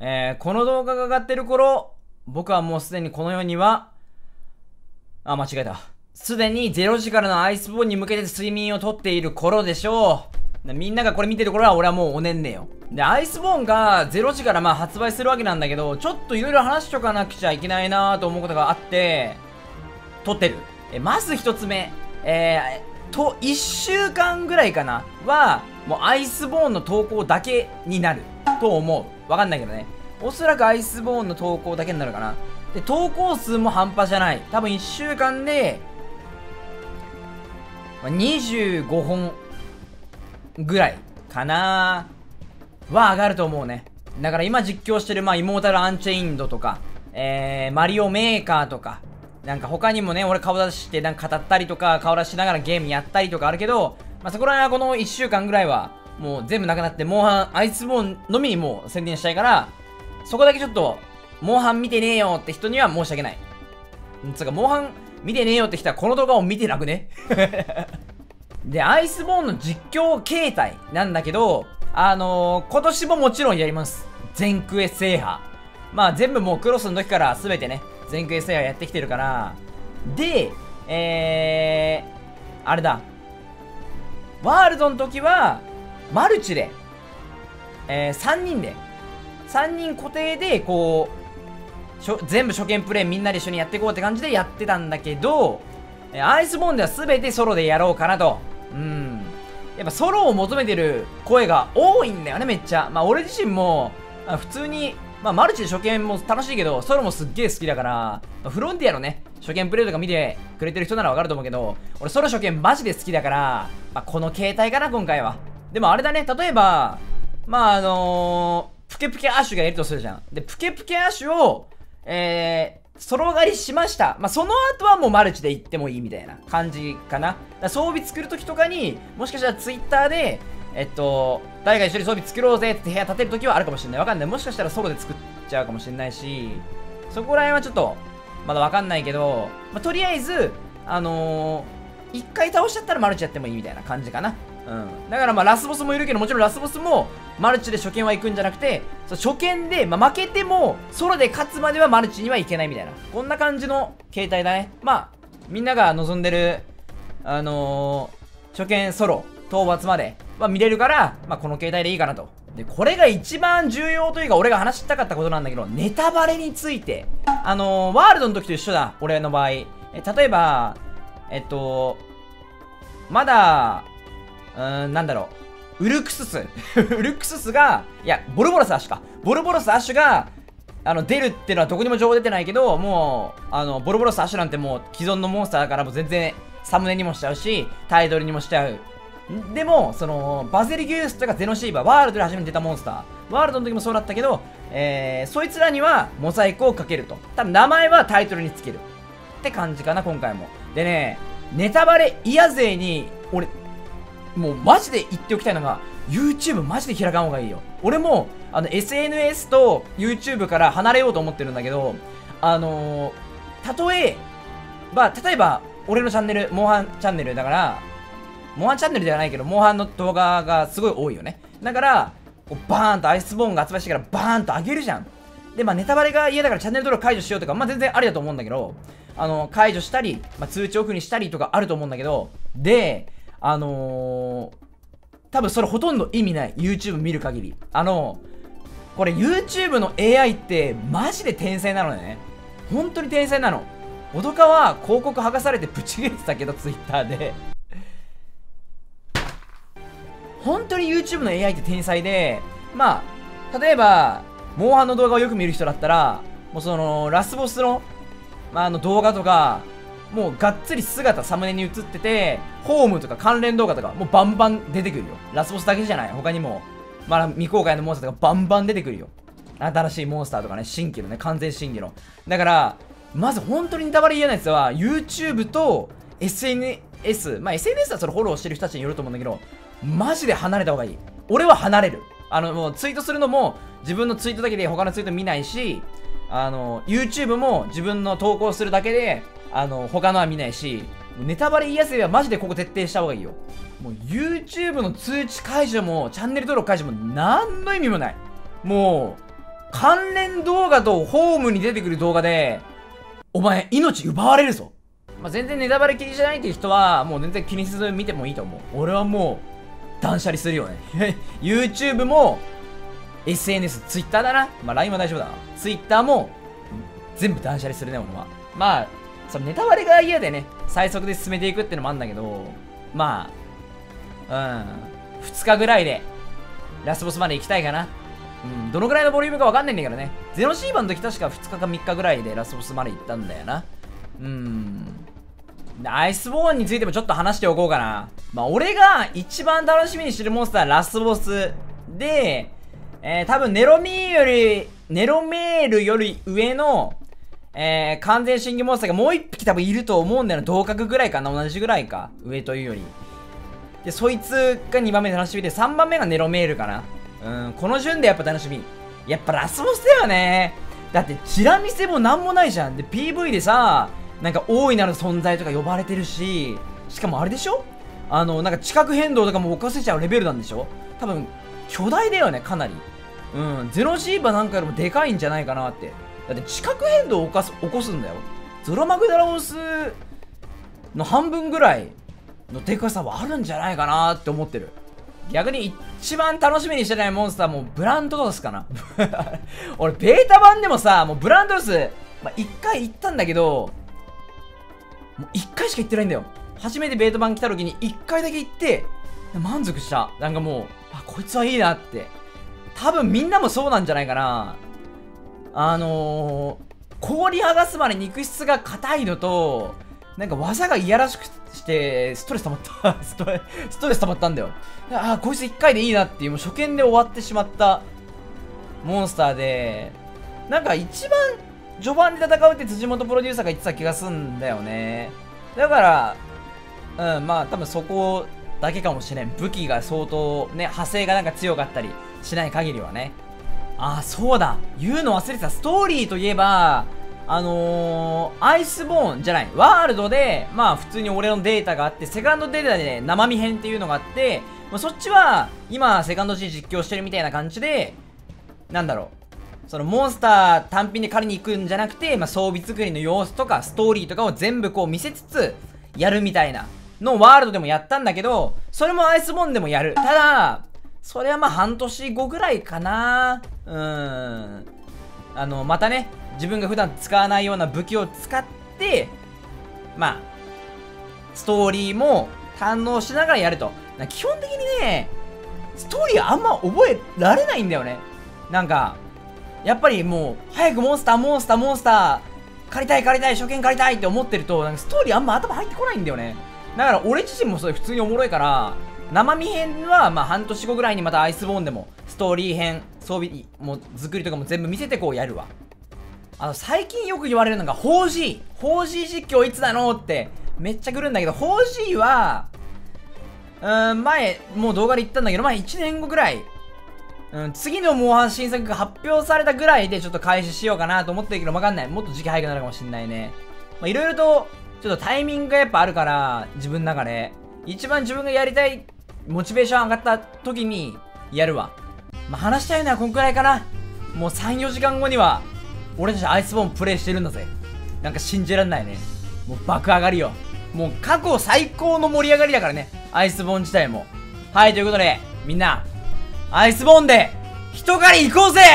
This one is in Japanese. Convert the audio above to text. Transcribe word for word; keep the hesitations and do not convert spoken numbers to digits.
えー、この動画が上がってる頃、僕はもうすでにこの世には、あ、間違えた。すでにゼロじからのアイスボーンに向けて睡眠をとっている頃でしょう。みんながこれ見てる頃は俺はもうおねんねよ。で、アイスボーンがゼロじからまあ発売するわけなんだけど、ちょっといろいろ話しとかなくちゃいけないなーと思うことがあって、撮ってる。え、まず一つ目。えー、と、いっしゅうかんぐらいかなは、もうアイスボーンの投稿だけになる。と思う。わかんないけどね。おそらくアイスボーンの投稿だけになるかな。で、投稿数も半端じゃない。多分いっしゅうかんで、にじゅうごほんぐらいかなは上がると思うね。だから今実況してる、まあ、イモータルアンチェインドとか、えー、マリオメーカーとか、なんか他にもね、俺顔出してなんか語ったりとか、顔出しながらゲームやったりとかあるけど、まあ、そこら辺はこのいっしゅうかんぐらいは、もう全部なくなって、モンハン、アイスボーンのみにもう宣伝したいから、そこだけちょっと、モンハン見てねえよって人には申し訳ない。つうか、モンハン見てねえよって人はこの動画を見てなくねで、アイスボーンの実況形態なんだけど、あのー、今年ももちろんやります。全クエ制覇。まあ全部もうクロスの時から全てね、全クエ制覇やってきてるから。で、えー、あれだ。ワールドの時は、マルチで、えー、さんにんで、さんにん固定で、こう、しょ全部初見プレイみんなで一緒にやっていこうって感じでやってたんだけど、アイスボーンでは全てソロでやろうかなと。うん。やっぱソロを求めてる声が多いんだよね、めっちゃ。まあ俺自身も、まあ、普通に、まあマルチで初見も楽しいけど、ソロもすっげえ好きだから、まあ、フロンティアのね、初見プレイとか見てくれてる人ならわかると思うけど、俺ソロ初見マジで好きだから、まあこの形態かな、今回は。でもあれだね、例えば、まああのー、プケプケアッシュがいるとするじゃん。で、プケプケアッシュを、えー、ソロ狩りしました。まあ、その後はもうマルチで行ってもいいみたいな感じかな。だ装備作るときとかに、もしかしたらツイッターで、えっと、誰か一緒に装備作ろうぜって部屋建てるときはあるかもしれない。わかんない。もしかしたらソロで作っちゃうかもしれないし、そこら辺はちょっと、まだわかんないけど、まあ、とりあえず、あのー、一回倒しちゃったらマルチやってもいいみたいな感じかな。うん。だからまあラスボスもいるけど、もちろんラスボスもマルチで初見は行くんじゃなくて、そう初見で、まあ、負けてもソロで勝つまではマルチには行けないみたいな。こんな感じの形態だね。まあ、みんなが望んでる、あのー、初見ソロ、討伐までは見れるから、まあこの形態でいいかなと。で、これが一番重要というか、俺が話したかったことなんだけど、ネタバレについて。あのー、ワールドの時と一緒だ。俺の場合。え、例えば、えっと、まだ、うーん、なんだろう。ウルクスス。ウルクススが、いや、ボルボロスアッシュか。ボルボロスアッシュが、あの、出るっていうのはどこにも情報出てないけど、もう、あの、ボルボロスアッシュなんてもう既存のモンスターだからもう全然サムネにもしちゃうし、タイトルにもしちゃう。でも、その、バゼリギュースとかゼノシーバー、ワールドで初めて出たモンスター。ワールドの時もそうだったけど、えー、そいつらにはモザイクをかけると。多分名前はタイトルにつける。って感じかな、今回も。でね、ネタバレ嫌勢に、俺、もうマジで言っておきたいのが、YouTube マジで開かん方がいいよ。俺も、あの、エスエヌエス と YouTube から離れようと思ってるんだけど、あのー、たとえ、まあ、例えば、俺のチャンネル、モンハンチャンネルだから、モンハンチャンネルではないけど、モンハンの動画がすごい多いよね。だから、こうバーンとアイスボーンが発売してからバーンと上げるじゃん。で、まあ、ネタバレが嫌だからチャンネル登録解除しようとか、まあ、全然ありだと思うんだけど、あの、解除したり、まあ、通知オフにしたりとかあると思うんだけど、で、あのー、多分それほとんど意味ない。YouTube 見る限り。あのー、これ YouTube の エーアイ ってマジで天才なのね。本当に天才なの。小戸川は広告剥がされてブチ切れてたけど、Twitter で。本当に YouTube の エーアイ って天才で、まあ、例えば、モンハンの動画をよく見る人だったら、もうその、ラスボスの、まあ、あの動画とか、もうがっつり姿サムネに映ってて、ホームとか関連動画とか、もうバンバン出てくるよ。ラスボスだけじゃない。他にも、まだ未公開のモンスターとかバンバン出てくるよ。新しいモンスターとかね、新規のね、完全新規の。だから、まず本当にネタバレ嫌なやつは、YouTube と エスエヌエス、まあ エスエヌエス はそれフォローしてる人たちによると思うんだけど、マジで離れた方がいい。俺は離れる。あの、もうツイートするのも、自分のツイートだけで他のツイート見ないし、あの、YouTube も自分の投稿するだけで、あの、他のは見ないし、ネタバレ言いやすいはマジでここ徹底した方がいいよ。もう YouTube の通知解除も、チャンネル登録解除も、何の意味もない。も関連動画とホームに出てくる動画で、お前、命奪われるぞ。まあ、全然ネタバレ気にしないっていう人は、もう全然気にせず見てもいいと思う。俺はもう、断捨離するよね。YouTube も、エスエヌエス、Twitter だな。まあ、ライン は大丈夫だな。Twitter も、全部断捨離するね、俺は。まあ、そのネタバレが嫌でね、最速で進めていくってのもあるんだけど、まあ、うん、ふつかぐらいで、ラストボスまで行きたいかな。うん、どのぐらいのボリュームかわかんないんだけどね。ゼノシーバの時確かふつかかみっかぐらいでラストボスまで行ったんだよな。うん。でアイスボーンについてもちょっと話しておこうかな。まあ、俺が一番楽しみにしてるモンスターはラストボスで、えー、多分ネロミーより、ネロメールより上の、えー、完全新規モンスターがもう一匹多分いると思うんだよな。同格ぐらいかな。同じぐらいか。上というより。で、そいつがにばんめ楽しみで、さんばんめがネロメールかな。うん、この順でやっぱ楽しみ。やっぱラスボスだよね。だってチラ見せもなんもないじゃん。で ピーブイ でさ、なんか大いなる存在とか呼ばれてるし、しかもあれでしょ、あのなんか地殻変動とかも犯せちゃうレベルなんでしょ。多分巨大だよね、かなり。うん、ゼノシーバなんかよりもでかいんじゃないかなって。だって地殻変動を起こす起こすんだよ。ゾロマグダラオスの半分ぐらいのでかさはあるんじゃないかなって思ってる。逆に一番楽しみにしてないモンスターもブランドロスかな。俺ベータ版でもさ、もうブランドロス、まあ、いっかい行ったんだけど、もういっかいしか行ってないんだよ。初めてベータ版来た時にいっかいだけ行って満足した。なんかもう、あ、こいつはいいなって。多分みんなもそうなんじゃないかな。あのー、氷剥がすまで肉質が硬いのと、なんか技がいやらしくしてストレス溜まったストレストレス溜まったんだよ。ああ、こいついっかいでいいなっていう、もう初見で終わってしまったモンスターで、なんか一番序盤で戦うって辻元プロデューサーが言ってた気がすんだよね。だからうん、まあ多分そこだけかもしれん。武器が相当ね、派生がなんか強かったりしない限りはね。ああ、そうだ、言うの忘れてた。ストーリーといえばあのー、アイスボーンじゃない、ワールドで、まあ普通に俺のデータがあって、セカンドデータで、ね、生身編っていうのがあって、まあ、そっちは、今、セカンド G 実況してるみたいな感じで、なんだろう、そのモンスター単品で狩りに行くんじゃなくて、まあ装備作りの様子とか、ストーリーとかを全部こう見せつつ、やるみたいなのをワールドでもやったんだけど、それもアイスボーンでもやる。ただ、それはまあ半年後ぐらいかな。うーん。あの、またね、自分が普段使わないような武器を使って、まあ、ストーリーも堪能しながらやると。基本的にね、ストーリーあんま覚えられないんだよね。なんか、やっぱりもう、早くモンスター、モンスター、モンスター、借りたい借りたい、初見借りたいって思ってると、なんかストーリーあんま頭入ってこないんだよね。だから俺自身もそれ普通におもろいから、生身編はまあ半年後ぐらいにまたアイスボーンでも、ストーリー編、装備も作りとかも全部見せてこうやるわ。あの、最近よく言われるのが、フォージー。フォージー 実況いつなのってめっちゃ来るんだけど、フォージー は、うーん、前、もう動画で言ったんだけど、前いちねんごぐらい、うん、次のモンハン新作が発表されたぐらいでちょっと開始しようかなと思ってるけど、わかんない。もっと時期早くなるかもしんないね。まあ、いろいろと、ちょっとタイミングがやっぱあるから、自分の中で。一番自分がやりたい、モチベーション上がった時に、やるわ。まあ、話したいのはこんくらいかな。もうさん、よじかんごには、俺たちアイスボーンプレイしてるんだぜ。なんか信じらんないね。もう爆上がりよ。もう過去最高の盛り上がりだからね。アイスボーン自体も。はい、ということで、みんな、アイスボーンで、人狩り行こうぜ！